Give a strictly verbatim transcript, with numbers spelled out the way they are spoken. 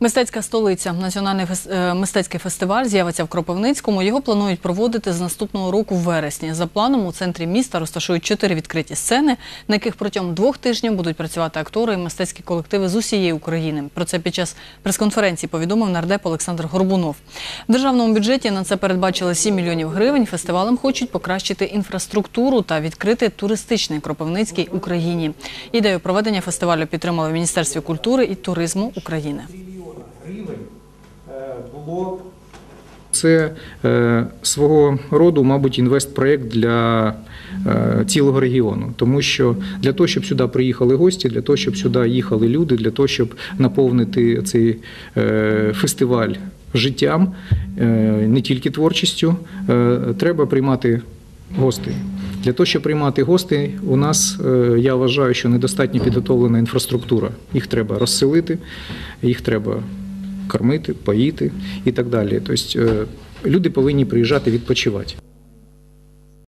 Мистецька столиця. Національний мистецький фестиваль з'явиться в Кропивницькому. Його планують проводити з наступного року в вересні. За планом, у центрі міста розташують чотири відкриті сцени, на яких протягом двох тижнів будуть працювати актори і мистецькі колективи з усієї України. Про це під час прес-конференції повідомив нардеп Олександр Горбунов. В державному бюджеті на це передбачили сім мільйонів гривень. Фестивалем хочуть покращити інфраструктуру та відкрити туристичний Кропивницький Україні. Ідею проведення фестивалю підтримали в Міністерстві культури і туризму України. Це е, свого роду, мабуть, інвестпроєкт для е, цілого регіону. Тому що для того, щоб сюди приїхали гості, для того, щоб сюди їхали люди, для того, щоб наповнити цей е, фестиваль життям, е, не тільки творчістю, е, треба приймати гостей. Для того, щоб приймати гостей, у нас, я вважаю, що недостатньо підготовлена інфраструктура. Їх треба розселити, їх треба кормити, поїти і так далі. Тобто люди повинні приїжджати відпочивати.